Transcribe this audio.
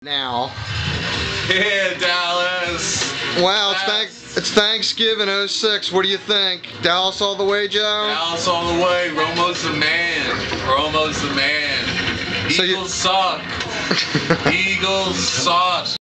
Now. Yeah, Dallas. Wow, it's Thanksgiving '06. What do you think? Dallas all the way, Joe? Dallas all the way. Romo's the man. Romo's the man. So Eagles suck. Eagles suck.